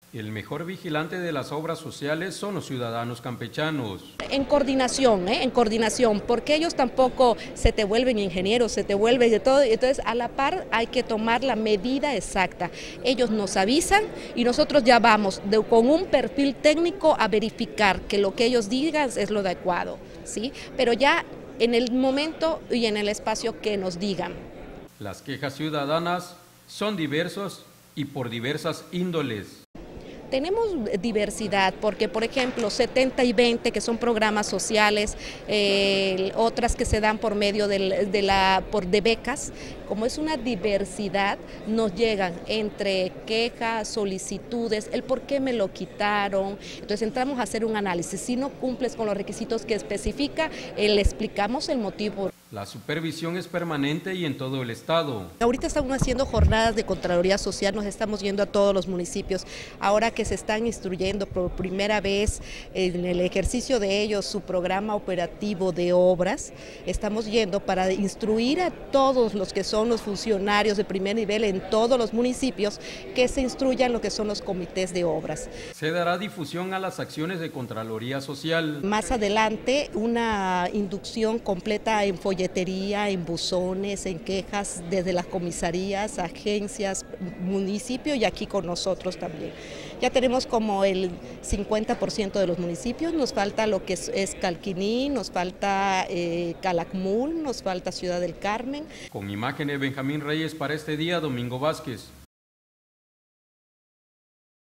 El mejor vigilante de las obras sociales son los ciudadanos campechanos. En coordinación, porque ellos tampoco se te vuelven ingenieros, se te vuelven de todo, entonces a la par hay que tomar la medida exacta. Ellos nos avisan y nosotros ya vamos con un perfil técnico a verificar que lo que ellos digan es lo adecuado, ¿sí? Pero ya en el momento y en el espacio que nos digan. Las quejas ciudadanas son diversas y por diversas índoles. Tenemos diversidad porque, por ejemplo, 70 y 20, que son programas sociales, otras que se dan por medio de becas, como es una diversidad, nos llegan entre quejas, solicitudes, el por qué me lo quitaron. Entonces entramos a hacer un análisis. Si no cumples con los requisitos que especifica, le explicamos el motivo. La supervisión es permanente y en todo el estado. Ahorita estamos haciendo jornadas de Contraloría Social, nos estamos yendo a todos los municipios. Ahora que se están instruyendo por primera vez en el ejercicio de ellos su programa operativo de obras, estamos yendo para instruir a todos los que son los funcionarios de primer nivel en todos los municipios que se instruyan lo que son los comités de obras. Se dará difusión a las acciones de Contraloría Social. Más adelante, una inducción completa en folletería, en buzones, en quejas desde las comisarías, agencias, municipio y aquí con nosotros también. Ya tenemos como el 50% de los municipios, nos falta lo que es Calquiní, nos falta Calakmul, nos falta Ciudad del Carmen. Con imágenes Benjamín Reyes para este día, Domingo Vázquez.